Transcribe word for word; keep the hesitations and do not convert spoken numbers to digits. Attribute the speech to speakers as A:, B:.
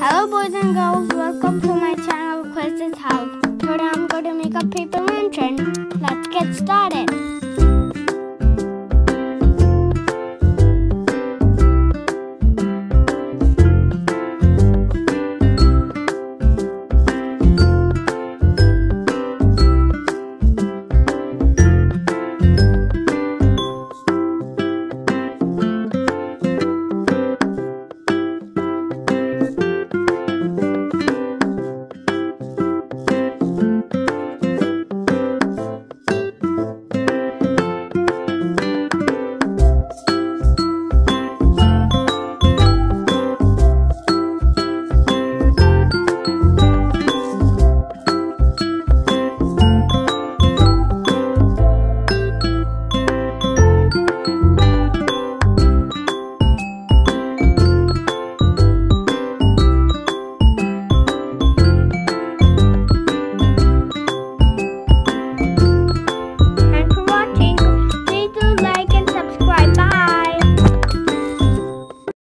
A: Hello boys and girls, welcome to my channel Quiz's House. Today I'm going to make a paper lantern. Let's get started.